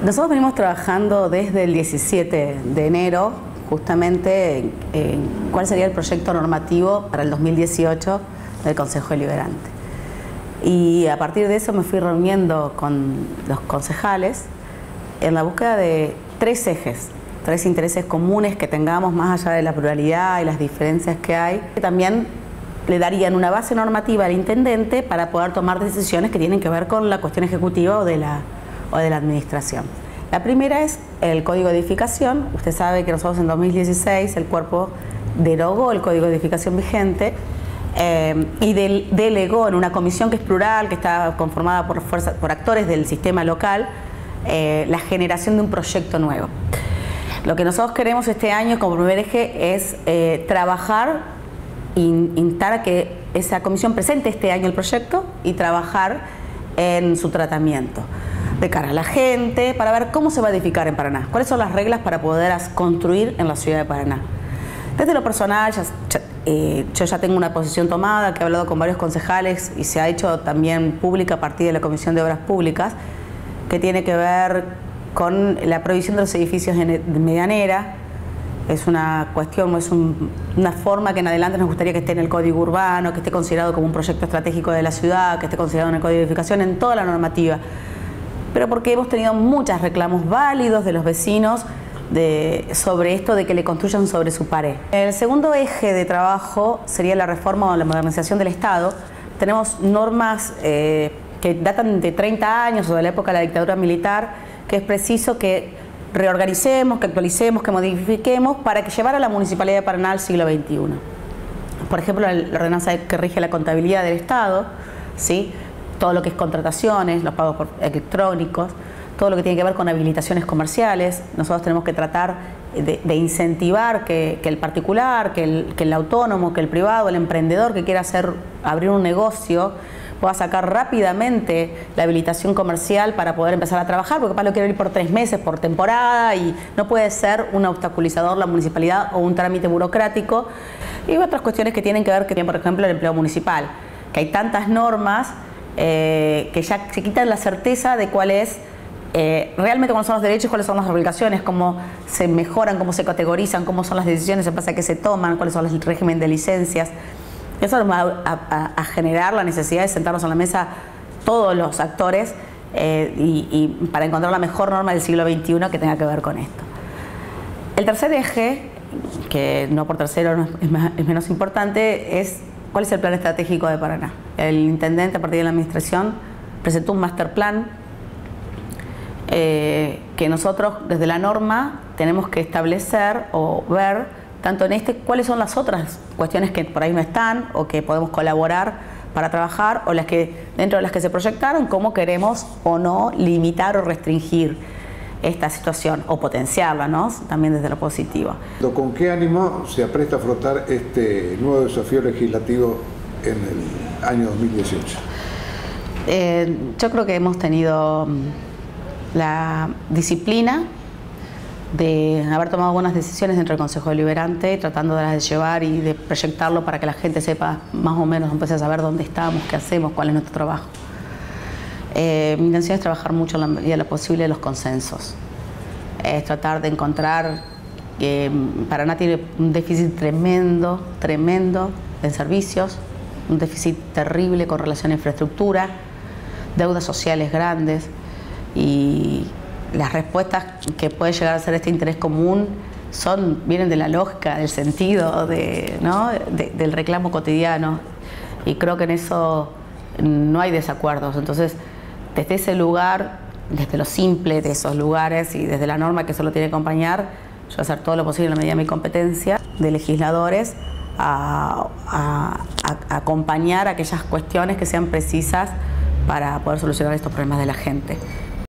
Nosotros venimos trabajando desde el 17 de enero justamente en cuál sería el proyecto normativo para el 2018 del Consejo Deliberante. Y a partir de eso me fui reuniendo con los concejales en la búsqueda de tres ejes, tres intereses comunes que tengamos más allá de la pluralidad y las diferencias que hay, que también le darían una base normativa al intendente para poder tomar decisiones que tienen que ver con la cuestión ejecutiva o de la administración. La primera es el Código de Edificación. Usted sabe que nosotros en 2016 el cuerpo derogó el Código de Edificación vigente y delegó en una comisión que es plural, que está conformada por actores del sistema local, la generación de un proyecto nuevo. Lo que nosotros queremos este año como primer eje es trabajar, instar a que esa comisión presente este año el proyecto y trabajar en su tratamiento de cara a la gente, para ver cómo se va a edificar en Paraná, cuáles son las reglas para poder construir en la ciudad de Paraná. Desde lo personal, yo ya tengo una posición tomada, que he hablado con varios concejales y se ha hecho también pública a partir de la Comisión de Obras Públicas, que tiene que ver con la prohibición de los edificios de medianera. Es una cuestión, es una forma que en adelante nos gustaría que esté en el Código Urbano, que esté considerado como un proyecto estratégico de la ciudad, que esté considerado en el Código de Edificación, en toda la normativa. Pero porque hemos tenido muchos reclamos válidos de los vecinos sobre esto de que le construyan sobre su pared. El segundo eje de trabajo sería la reforma o la modernización del Estado. Tenemos normas que datan de 30 años o de la época de la dictadura militar, que es preciso que reorganicemos, que actualicemos, que modifiquemos para que llevar a la Municipalidad de Paraná al siglo XXI. Por ejemplo, la ordenanza que rige la contabilidad del Estado, ¿sí? Todo lo que es contrataciones, los pagos electrónicos, todo lo que tiene que ver con habilitaciones comerciales. Nosotros tenemos que tratar de incentivar que el particular, que el autónomo, que el privado, el emprendedor que quiera abrir un negocio, pueda sacar rápidamente la habilitación comercial para poder empezar a trabajar, porque capaz lo quiere ir por 3 meses, por temporada, y no puede ser un obstaculizador la municipalidad o un trámite burocrático. Y otras cuestiones que tienen que ver, por ejemplo, el empleo municipal, que hay tantas normas que ya se quitan la certeza de cuál es realmente cuáles son los derechos, cuáles son las obligaciones, cómo se mejoran, cómo se categorizan, cómo son las decisiones en base a qué se toman, cuáles son el régimen de licencias. Eso nos va a generar la necesidad de sentarnos a la mesa todos los actores y para encontrar la mejor norma del siglo XXI que tenga que ver con esto. El tercer eje, que no por tercero es menos importante, es cuál es el plan estratégico de Paraná. El intendente, a partir de la administración, presentó un master plan que nosotros desde la norma tenemos que establecer o ver tanto en cuáles son las otras cuestiones que por ahí no están o que podemos colaborar para trabajar, o las que dentro de las que se proyectaron, cómo queremos o no limitar o restringir esta situación o potenciarla, ¿no? También desde lo positivo. ¿Con qué ánimo se apresta a afrontar este nuevo desafío legislativo en el año 2018? Yo creo que hemos tenido la disciplina de haber tomado buenas decisiones dentro del Consejo Deliberante, tratando de las llevar y de proyectarlo para que la gente sepa más o menos, empiece a saber dónde estamos, qué hacemos, cuál es nuestro trabajo. Mi intención es trabajar mucho en la medida de lo posible los consensos. Es tratar de encontrar que Paraná tiene un déficit tremendo en servicios, un déficit terrible con relación a infraestructura, deudas sociales grandes, y las respuestas que puede llegar a ser este interés común vienen de la lógica, del sentido, del reclamo cotidiano, y creo que en eso no hay desacuerdos. Entonces, desde ese lugar, desde lo simple de esos lugares y desde la norma que eso lo tiene que acompañar, yo voy a hacer todo lo posible en la medida de mi competencia de legisladores a acompañar aquellas cuestiones que sean precisas para poder solucionar estos problemas de la gente.